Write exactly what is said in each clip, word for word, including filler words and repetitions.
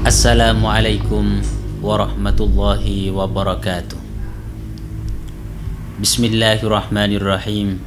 Assalamualaikum warahmatullahi wabarakatuh. Bismillahirrahmanirrahim.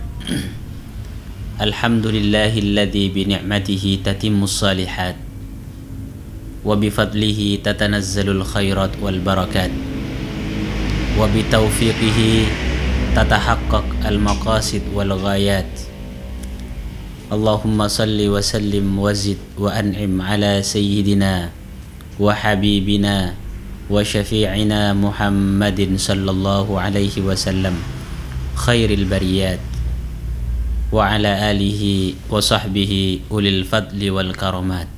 Alhamdulillahilladzi bi ni'matihi tatimmus salihat wa bi fadlihi tatanazzalul khairat wal barakat wa bi taufiqihi tatahaqqaq al maqasid wal ghayat. Allahumma salli wa sallim wa zid wa an'im ala sayyidina wa habibina wa syafi'ina Muhammadin sallallahu alaihi wasallam khairil bariyat wa ala alihi wa sahbihi ulil fadli wal karamat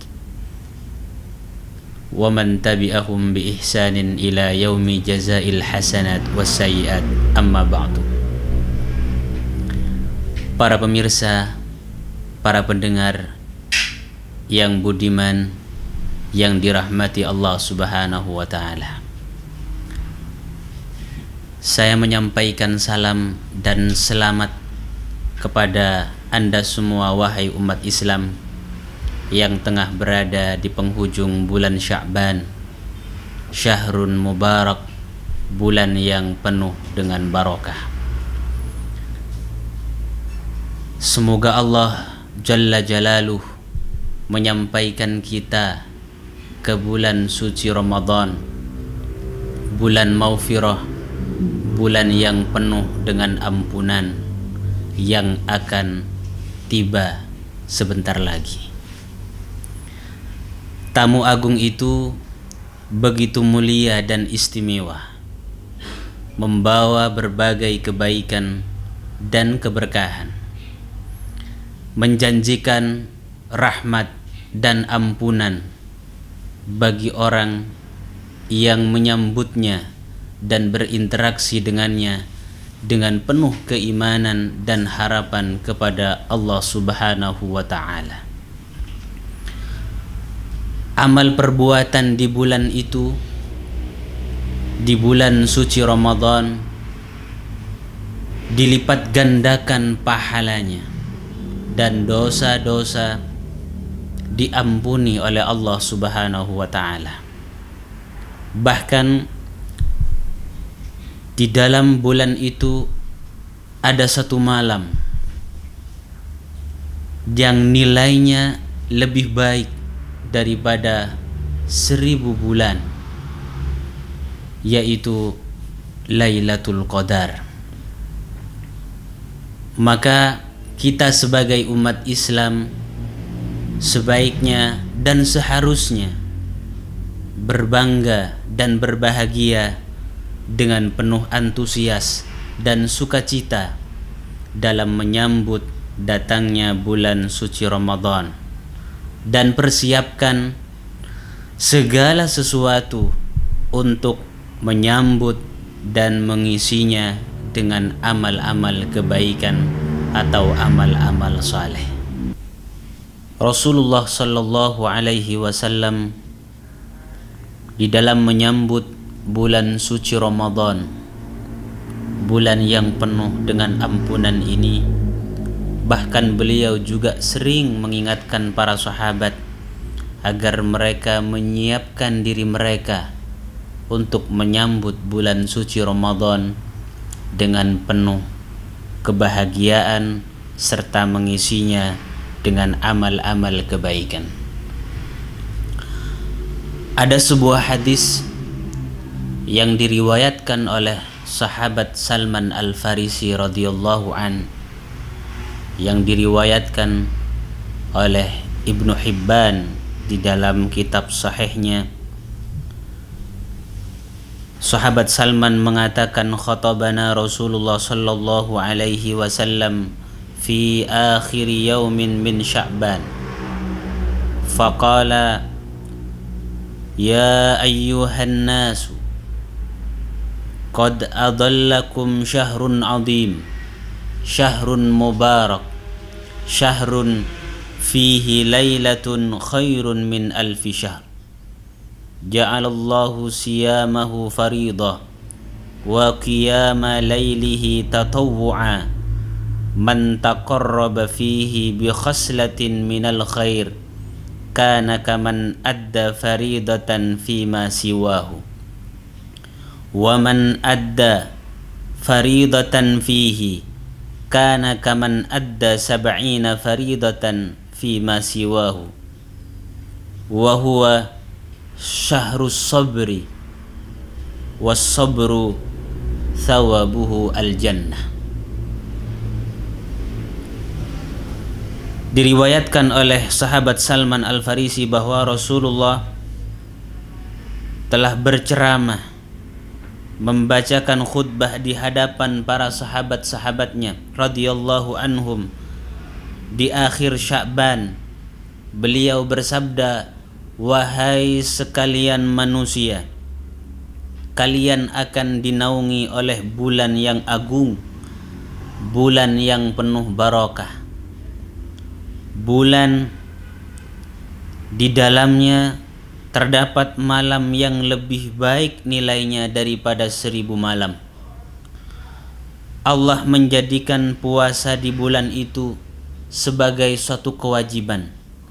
wa man tabi'ahum bi ihsanin ila yaumi jazail hasanat was sayyiat, amma ba'du. Para pemirsa, para pendengar yang budiman, yang dirahmati Allah Subhanahu wa ta'ala, saya menyampaikan salam dan selamat kepada Anda semua, wahai umat Islam yang tengah berada di penghujung bulan Sya'ban, syahrun mubarak, bulan yang penuh dengan barakah. Semoga Allah Jalla Jalaluh menyampaikan kita ke bulan suci Ramadan, bulan maghfirah, bulan yang penuh dengan ampunan yang akan tiba sebentar lagi. Tamu agung itu begitu mulia dan istimewa, membawa berbagai kebaikan dan keberkahan, menjanjikan rahmat dan ampunan bagi orang yang menyambutnya dan berinteraksi dengannya dengan penuh keimanan dan harapan kepada Allah Subhanahu wa ta'ala. Amal perbuatan di bulan itu, di bulan suci Ramadan, dilipat gandakan pahalanya dan dosa-dosa diampuni oleh Allah Subhanahu wa ta'ala. Bahkan di dalam bulan itu ada satu malam yang nilainya lebih baik daripada seribu bulan, yaitu Lailatul Qadar. Maka kita sebagai umat Islam sebaiknya dan seharusnya berbangga dan berbahagia dengan penuh antusias dan sukacita dalam menyambut datangnya bulan suci Ramadan, dan persiapkan segala sesuatu untuk menyambut dan mengisinya dengan amal-amal kebaikan atau amal-amal saleh. Rasulullah sallallahu alaihi wasallam di dalam menyambut bulan suci Ramadan, bulan yang penuh dengan ampunan ini, bahkan beliau juga sering mengingatkan para sahabat agar mereka menyiapkan diri mereka untuk menyambut bulan suci Ramadan dengan penuh kebahagiaan serta mengisinya dengan amal-amal kebaikan. Ada sebuah hadis yang diriwayatkan oleh sahabat Salman Al-Farisi radhiyallahu an, yang diriwayatkan oleh Ibnu Hibban di dalam kitab sahihnya. Sahabat Salman mengatakan, khatabana Rasulullah sallallahu alaihi wasallam fi akhir yaumin min Sya'ban faqala ya ayyuhan nasu qad adallakum syahrun azim syahrun mubarak syahrun fihi lailatun khairun min alfi syahr ja'alallahu siyamahu faridah wa qiyama lailihi tatawwu'a man taqarraba fihi bi khaslatin minal khair kana kaman adda faridatan fima siwahu wa man adda faridatan fihi kana kaman adda sab'ina faridatan fima siwahu wa huwa syahrus sabri was sabru thawabuhu al jannah. Diriwayatkan oleh sahabat Salman Al-Farisi bahwa Rasulullah telah berceramah, membacakan khutbah di hadapan para sahabat-sahabatnya radhiyallahu anhum di akhir Sya'ban. Beliau bersabda, "Wahai sekalian manusia, kalian akan dinaungi oleh bulan yang agung, bulan yang penuh barakah, bulan di dalamnya terdapat malam yang lebih baik nilainya daripada seribu malam. Allah menjadikan puasa di bulan itu sebagai suatu kewajiban,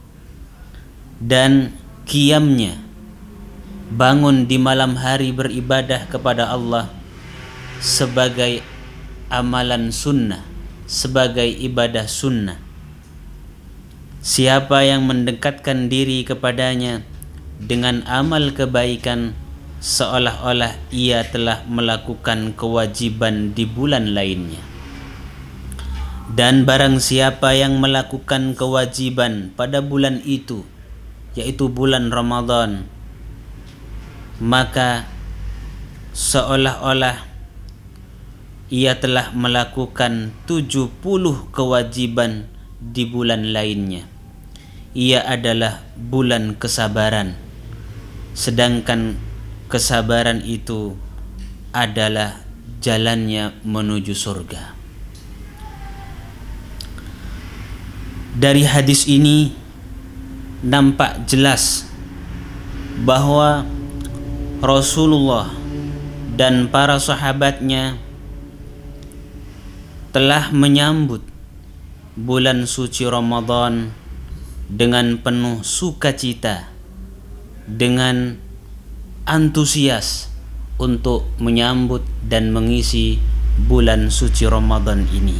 dan qiyamnya, bangun di malam hari beribadah kepada Allah, sebagai amalan sunnah, sebagai ibadah sunnah. Siapa yang mendekatkan diri kepadanya dengan amal kebaikan, seolah-olah ia telah melakukan kewajiban di bulan lainnya. Dan barang siapa yang melakukan kewajiban pada bulan itu, yaitu bulan Ramadan, maka seolah-olah ia telah melakukan tujuh puluh kewajiban di bulan lainnya. Ia adalah bulan kesabaran, sedangkan kesabaran itu adalah jalannya menuju surga. Dari hadis ini nampak jelas bahwa Rasulullah dan para sahabatnya telah menyambut bulan suci Ramadan dengan penuh sukacita, dengan antusias untuk menyambut dan mengisi bulan suci Ramadan ini.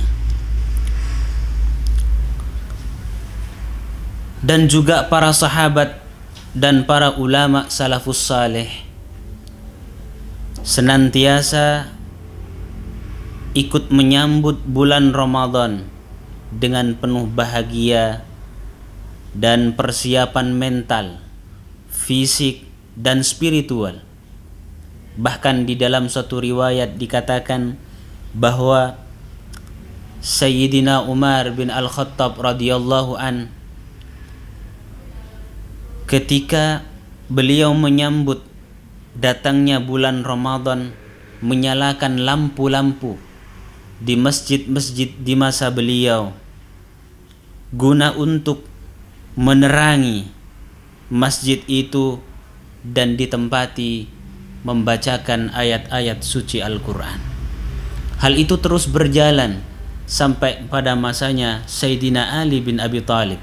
Dan juga para sahabat dan para ulama salafus saleh senantiasa ikut menyambut bulan Ramadan dengan penuh bahagia dan persiapan mental, fisik, dan spiritual. Bahkan di dalam suatu riwayat dikatakan bahwa Sayyidina Umar bin Al-Khattab radhiyallahu an, ketika beliau menyambut datangnya bulan Ramadan, menyalakan lampu-lampu di masjid-masjid di masa beliau guna untuk menerangi masjid itu dan ditempati membacakan ayat-ayat suci Al-Quran. Hal itu terus berjalan sampai pada masanya Sayyidina Ali bin Abi Thalib.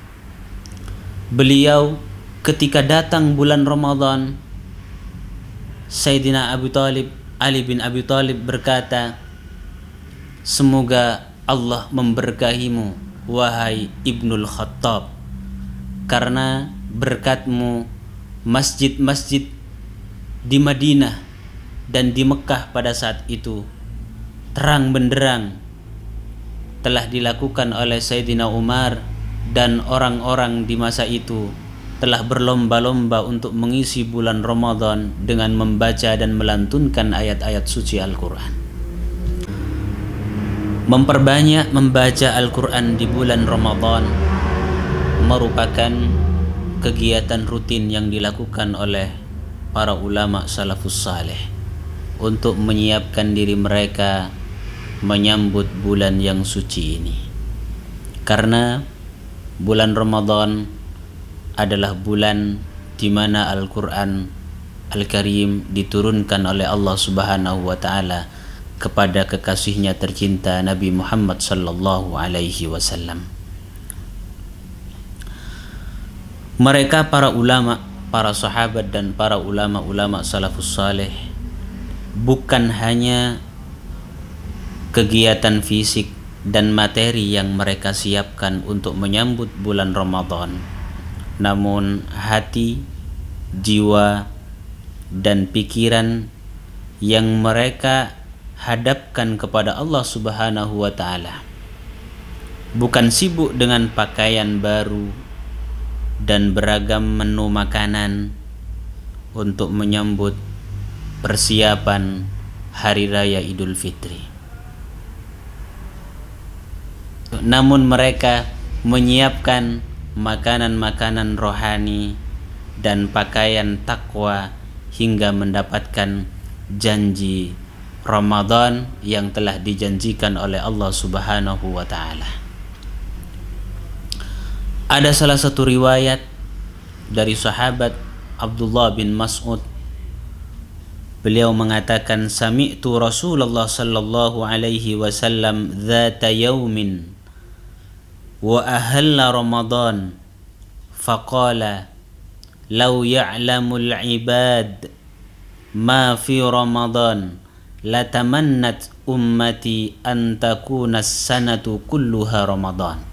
Beliau ketika datang bulan Ramadan, Sayyidina Abu Thalib, Ali bin Abi Thalib berkata, "Semoga Allah memberkahimu, wahai Ibnul Khattab, karena berkatmu masjid-masjid di Madinah dan di Mekah pada saat itu terang benderang telah dilakukan oleh Sayyidina Umar, dan orang-orang di masa itu telah berlomba-lomba untuk mengisi bulan Ramadan dengan membaca dan melantunkan ayat-ayat suci Al-Quran." Memperbanyak membaca Al-Quran di bulan Ramadan merupakan kegiatan rutin yang dilakukan oleh para ulama salafus saleh untuk menyiapkan diri mereka menyambut bulan yang suci ini. Karena bulan Ramadan adalah bulan di mana Al-Quran Al-Karim diturunkan oleh Allah Subhanahu wa taala kepada kekasihnya tercinta Nabi Muhammad sallallahu alaihi wasallam. Mereka para ulama, para sahabat dan para ulama-ulama salafus saleh bukan hanya kegiatan fisik dan materi yang mereka siapkan untuk menyambut bulan Ramadan, namun hati, jiwa, dan pikiran yang mereka hadapkan kepada Allah Subhanahu wa Ta'ala. Bukan sibuk dengan pakaian baru dan beragam menu makanan untuk menyambut persiapan Hari Raya Idul Fitri, namun mereka menyiapkan makanan-makanan rohani dan pakaian takwa hingga mendapatkan janji Ramadan yang telah dijanjikan oleh Allah Subhanahu wa Ta'ala. Ada salah satu riwayat dari sahabat Abdullah bin Mas'ud. Beliau mengatakan, sami'tu Rasulullah sallallahu alaihi wasallam dzata yaumin wa ahalla Ramadan faqala law ya'lamul ibad ma fi Ramadan latamannat ummati an takuna as-sanatu kulluha Ramadan.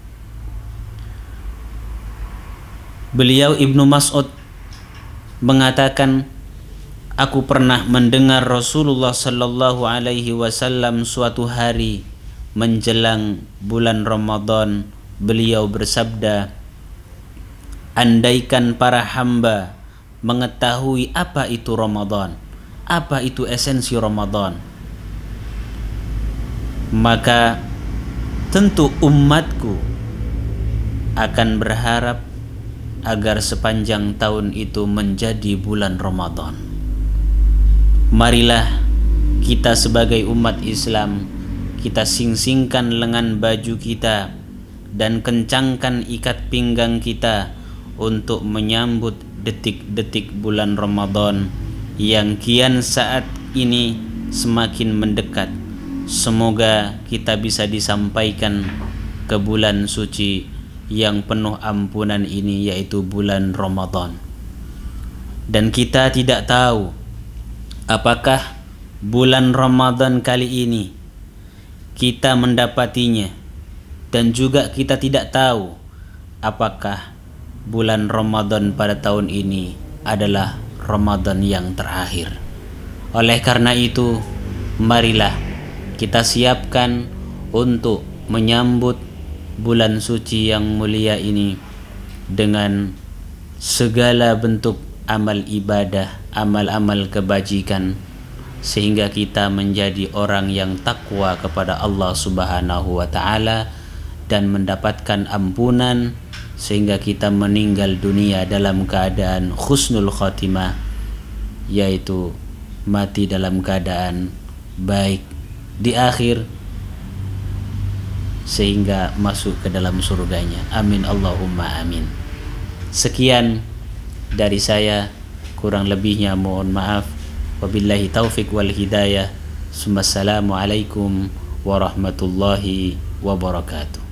Beliau Ibnu Mas'ud mengatakan, aku pernah mendengar Rasulullah sallallahu alaihi wasallam suatu hari menjelang bulan Ramadan. Beliau bersabda, andaikan para hamba mengetahui apa itu Ramadan, apa itu esensi Ramadan, maka tentu umatku akan berharap agar sepanjang tahun itu menjadi bulan Ramadan. Marilah kita sebagai umat Islam, kita sing-singkan lengan baju kita dan kencangkan ikat pinggang kita untuk menyambut detik-detik bulan Ramadan yang kian saat ini semakin mendekat. Semoga kita bisa disampaikan ke bulan suci yang penuh ampunan ini, yaitu bulan Ramadan. Dan kita tidak tahu apakah bulan Ramadan kali ini kita mendapatinya, dan juga kita tidak tahu apakah bulan Ramadan pada tahun ini adalah Ramadan yang terakhir. Oleh karena itu, marilah kita siapkan untuk menyambut bulan suci yang mulia ini dengan segala bentuk amal ibadah, amal-amal kebajikan, sehingga kita menjadi orang yang takwa kepada Allah Subhanahu wa Ta'ala dan mendapatkan ampunan, sehingga kita meninggal dunia dalam keadaan husnul khatimah, yaitu mati dalam keadaan baik di akhir, sehingga masuk ke dalam surganya. Amin Allahumma amin. Sekian dari saya, kurang lebihnya mohon maaf. Wabillahi taufik wal hidayah. Assalamualaikum warahmatullahi wabarakatuh.